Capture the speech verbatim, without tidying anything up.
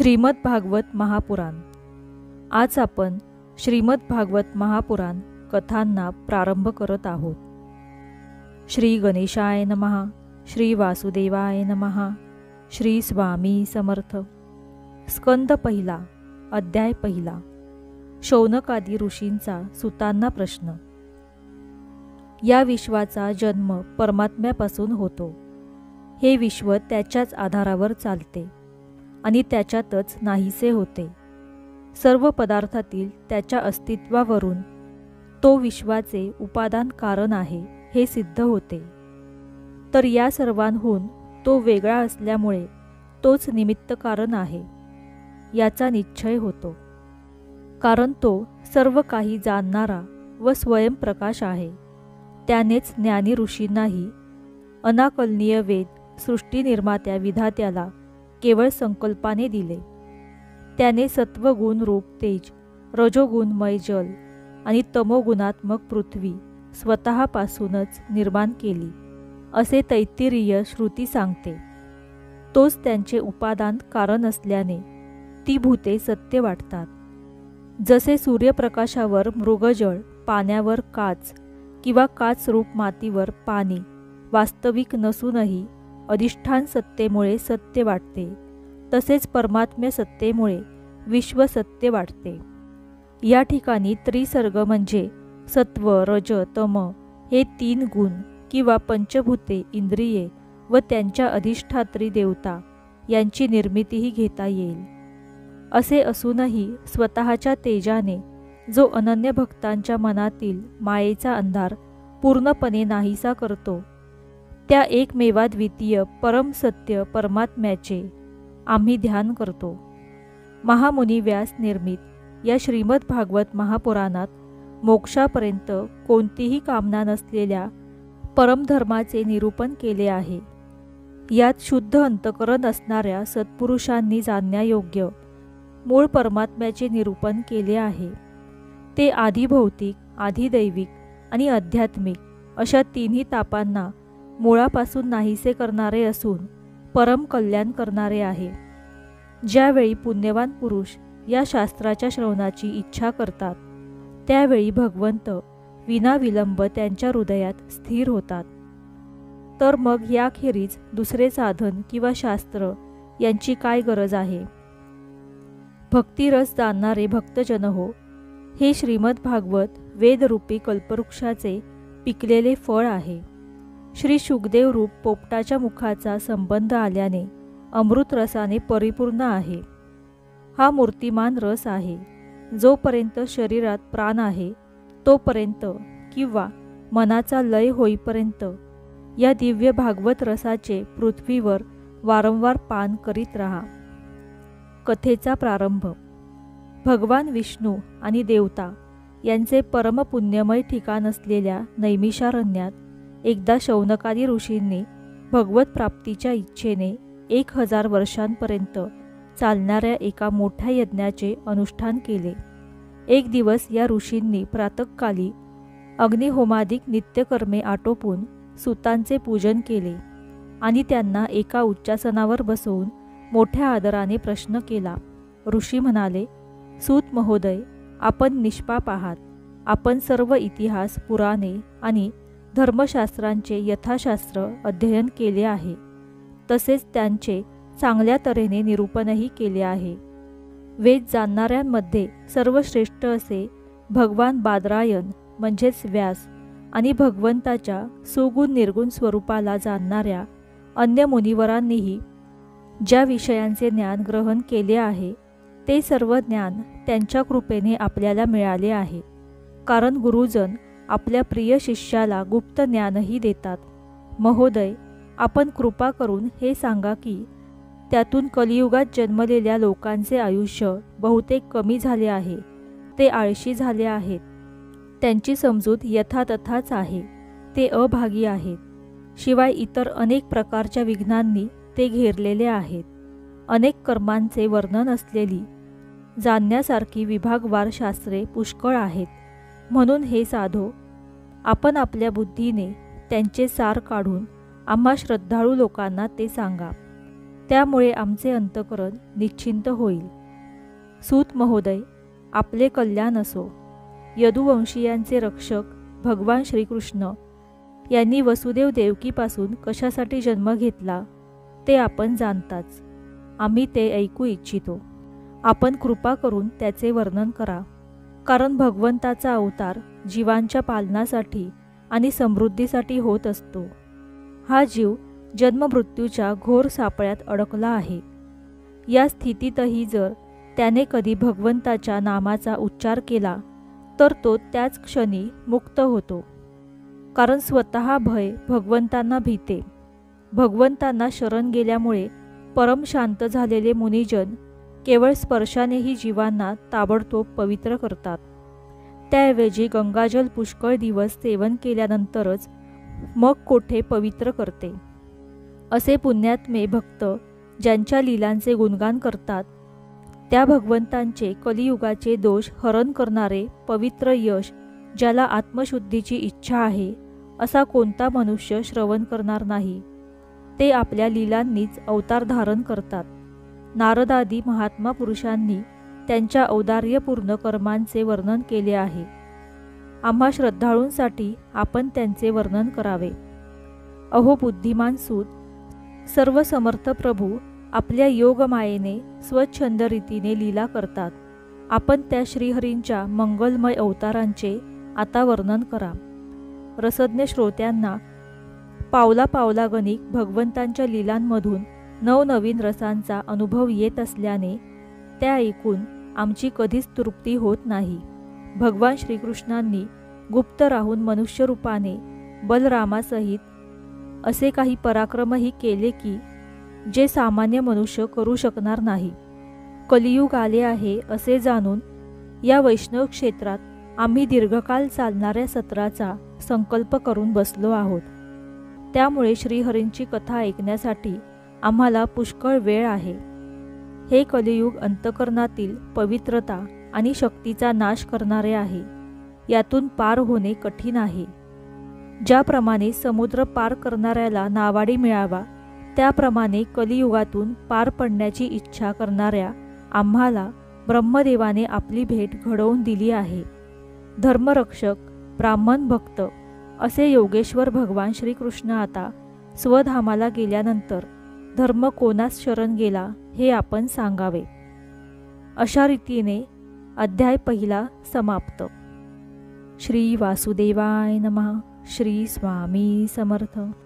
श्रीमद भागवत महापुराण। आज आपण श्रीमद भागवत महापुराण कथांना प्रारंभ करत आहोत। श्री गणेशाय नमः, श्री वासुदेवाय नमः, श्री स्वामी समर्थ। स्कंद पहिला, अध्याय पहिला। शौनकादी ऋषींचा सुतांना प्रश्न। या विश्वाचा जन्म परमात्म्यापासून होतो। हे विश्व त्याच्याच आधारावर चालते आणि त्याच्यातच नाहीसे होते। सर्व पदार्थातील त्याच्या अस्तित्वावरून तो विश्वाचे उपादान कारण आहे हे सिद्ध होते। तर या सर्वांहून तो वेगळा असल्यामुळे तोच निमित्त कारण आहे याचा निश्चय होतो। कारण तो सर्व काही जाणणारा व स्वयंप्रकाश आहे। त्यानेच ज्ञानी ऋषींनाही अनाकलनीय वेद सृष्टी निर्मात्या विधात्याला केवळ संकल्पाने दिले। त्याने सत्वगुण रूप तेज, रजोगुणमय जल आणि तमोगुणात्मक पृथ्वी स्वतःपासूनच निर्माण केली असे तैत्तिरीय श्रुती सांगते। तोच त्यांचे उपादान कारण असल्याने ती भूते सत्य वाटतात। जसे सूर्यप्रकाशावर मृगजळ, पाण्यावर काच किंवा काच रूप मातीवर पाणी वास्तविक नसूनही अधिष्ठान सत्तेमुळे सत्य वाटते, तसेच परमात्म्य सत्तेमुळे विश्व सत्य वाटते। या ठिकाणी त्रिसर्ग म्हणजे सत्व, रज, तम हे तीन गुण किंवा पंचभूते, इंद्रिये व त्यांच्या अधिष्ठात्री देवता यांची निर्मितीही घेता येईल। असे असूनही स्वतःच्या तेजाने जो अनन्य भक्तांच्या मनातील मायेचा अंधार पूर्णपणे नाहीसा करतो, त्या एकमेवाद्वितीय परम सत्य परमात्म्याचे आम्ही ध्यान करतो। महामुनी व्यास निर्मित या श्रीमद भागवत महापुराणात मोक्षापर्यंत कोणतीही कामना नसलेल्या परमधर्माचे निरूपण केले आहे। यात शुद्ध अंतकरण असणाऱ्या सत्पुरुषांनी जाणण्यायोग्य मूळ परमात्म्याचे निरूपण केले आहे। ते आधी भौतिक, आधी दैविक आणि आध्यात्मिक अशा तिन्ही तापांना मुळापासून नाहीसे करणारे असून परम कल्याण करणारे आहे। ज्यावेळी पुण्यवान पुरुष या शास्त्राच्या श्रवणाची इच्छा करतात, त्यावेळी भगवंत विनाविलंब त्यांच्या हृदयात स्थिर होतात। तर मग याखेरीज दुसरे साधन किंवा शास्त्र यांची काय गरज आहे? भक्तिरस जाणणारे भक्तजन हो, हे श्रीमद भागवत वेदरूपी कल्पवृक्षाचे पिकलेले फळ आहे। श्री शुकदेव रूप पोपटाच्या मुखाचा संबंध आल्याने अमृत रसाने परिपूर्ण आहे। हा मूर्तिमान रस आहे। जोपर्यंत शरीरात प्राण आहे तोपर्यंत किंवा मनाचा लय होईपर्यंत या दिव्य भागवत रसाचे पृथ्वीवर वारंवार पान करीत राहा। कथेचा प्रारंभ। भगवान विष्णू आणि देवता यांचे परमपुण्यमय ठिकाण असलेल्या नैमिषारण्यात एकदा शौनकादी ऋषींनी भगवत प्राप्तीच्या इच्छेने एक हजार वर्षांपर्यंत चालणाऱ्या एका मोठ्या यज्ञाचे अनुष्ठान केले। एक दिवस या ऋषींनी प्रातःकाली अग्निहोमादिक नित्यकर्मे आटोपून सुतांचे पूजन केले आणि त्यांना एका उच्चासनावर बसवून मोठ्या आदराने प्रश्न केला। ऋषी म्हणाले, सूत महोदय, आपण निष्पाप आहात। आपण सर्व इतिहास, पुराणे आणि धर्मशास्त्रांचे यथाशास्त्र अध्ययन केले आहे, तसेच त्यांचे चांगल्या तऱ्हेने निरूपणही केले आहे। वेद जाणणाऱ्यांमध्ये सर्वश्रेष्ठ असे भगवान बादरायण म्हणजेच व्यास आणि भगवंताच्या सुगुण निर्गुण स्वरूपाला जाणणाऱ्या अन्य मुनिवरांनीही ज्या विषयांचे ज्ञान ग्रहण केले आहे, ते सर्व ज्ञान त्यांच्या कृपेने आपल्याला मिळाले आहे। कारण गुरुजन आपल्या प्रिय शिष्याला गुप्त ज्ञानही देतात। महोदय, आपण कृपा करून हे सांगा की त्यातून कलियुगात जन्मलेल्या लोकांचे आयुष्य बहुतेक कमी झाले आहे, ते आळशी झाले आहेत, त्यांची समजूत यथातथाच आहे, ते अभागी आहेत, शिवाय इतर अनेक प्रकारच्या विघ्नांनी ते घेरलेले आहेत। अनेक कर्मांचे वर्णन असलेली जाणण्यासारखी विभागवार शास्त्रे पुष्कळ आहेत। म्हणून हे साधो, आपण आपल्या बुद्धीने त्यांचे सार काढून आम्हा श्रद्धाळू लोकांना ते सांगा। त्यामुळे आमचे अंतःकरण निश्चिंत होईल. सूत महोदय, आपले कल्याण असो. यदुवंशीयांचे रक्षक भगवान श्रीकृष्ण यांनी वसुदेव देवकीपासून कशासाठी जन्म घेतला ते आपण जाणताच. आम्ही ते ऐकू इच्छितो. आपण कृपा करून त्याचे वर्णन करा, कारण भगवंताचा अवतार जीवांच्या पालनासाठी आणि समृद्धीसाठी होत असतो. हा जीव जन्ममृत्यूच्या घोर सापळ्यात अडकला आहे. या स्थितीतही जर त्याने कधी भगवंताच्या नामाचा उच्चार केला तर तो त्याच क्षणी मुक्त होतो, कारण स्वतः भय भगवंतांना भीते. भगवंतांना शरण गेल्यामुळे परम शांत झालेले मुनिजन केवळ स्पर्शानेही जीवांना ताबडतोब पवित्र करतात. त्याऐवजी गंगाजल पुष्कळ दिवस सेवन केल्यानंतरच मग कोठे पवित्र करते. असे पुण्यात्मे भक्त ज्यांच्या लीलांचे गुणगान करतात, त्या भगवंतांचे कलियुगाचे दोष हरण करणारे पवित्र यश ज्याला आत्मशुद्धीची इच्छा आहे असा कोणता मनुष्य श्रवण करणार नाही. ते आपल्या लीलांनीच अवतार धारण करतात. नारदादी महात्मा पुरुषांनी त्यांच्या औदार्यपूर्ण कर्मांचे वर्णन केले आहे. आम्हा श्रद्धाळूंसाठी आपण त्यांचे वर्णन करावे. अहो बुद्धिमान सूत, सर्व समर्थ प्रभू आपल्या योगमायेने स्वच्छंद रीतीने लीला करतात. आपण त्या श्रीहरींच्या मंगलमय अवतारांचे आता वर्णन करा. रसज्ञ श्रोत्यांना पावला पावला गणिक भगवंतांच्या लीलांमधून नवनवीन रसांचा अनुभव येत असल्याने त्या ऐकून आमची कधीच तृप्ती होत नाही. भगवान श्रीकृष्णांनी गुप्त राहून मनुष्यरूपाने बलरामासहित असे काही पराक्रमही केले की जे सामान्य मनुष्य करू शकणार नाही. कलियुग आले आहे असे जाणून या वैष्णव क्षेत्रात आम्ही दीर्घकाल चालणाऱ्या सत्राचा संकल्प करून बसलो आहोत. त्यामुळे श्रीहरींची कथा ऐकण्यासाठी आम्हाला पुष्कळ वेळ आहे. हे कलियुग अंतःकरणातील पवित्रता आणि शक्तीचा नाश करणारे आहे. यातून पार होणे कठीण आहे. ज्याप्रमाणे समुद्र पार करणाऱ्याला नावाडी मिळावा, त्याप्रमाणे कलियुगातून पार पडण्याची इच्छा करणाऱ्या आम्हाला ब्रह्मदेवाने आपली भेट घडवून दिली आहे. धर्मरक्षक, ब्राह्मण भक्त असे योगेश्वर भगवान श्रीकृष्ण आता स्वधामाला गेल्यानंतर धर्म कोणास शरण गेला हे आपण सांगावे. अशा रीतीने अध्याय पहिला समाप्त. श्री वासुदेवाय नमः. श्री स्वामी समर्थ.